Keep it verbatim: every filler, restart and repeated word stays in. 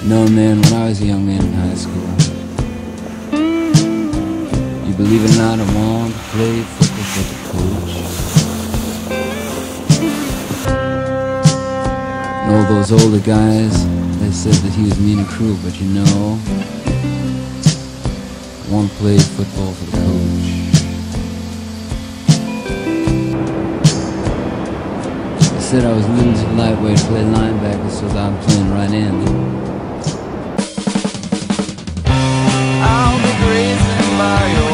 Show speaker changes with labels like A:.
A: No, man, when I was a young man in high school, you believe it or not, I wanted to play football for the coach. And all those older guys, they said that he was mean and cruel, but you know, I want to play football for the coach. They said I was a little too lightweight to play linebacker, so that I'm playing right end.
B: I'll be grazing by your